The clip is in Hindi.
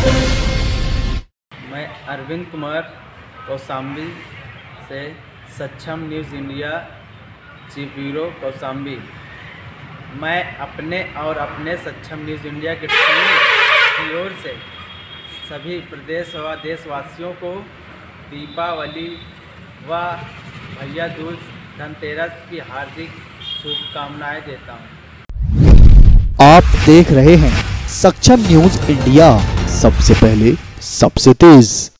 मैं अरविंद कुमार कौशाम्बी से Saksham news India chief bureau Kaushambi. मैं अपने सक्षम न्यूज़ इंडिया की टीम की ओर से सभी प्रदेश व देशवासियों को दीपावली व भैया दूज धनतेरस की हार्दिक शुभकामनाएं देता हूं। आप देख रहे हैं सक्षम न्यूज़ इंडिया, सबसे पहले सबसे तेज।